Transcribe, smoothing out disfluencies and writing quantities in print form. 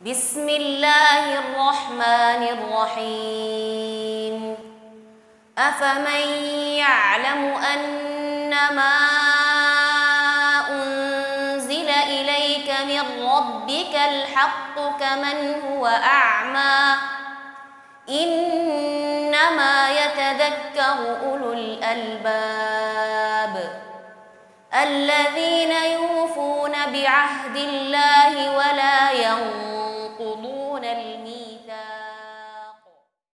بسم الله الرحمن الرحيم أفمن يعلم أنما أنزل إليك من ربك الحق كمن هو أعمى إنما يتذكر أولو الألباب الذين يوفون بعهد الله ولا ينقضون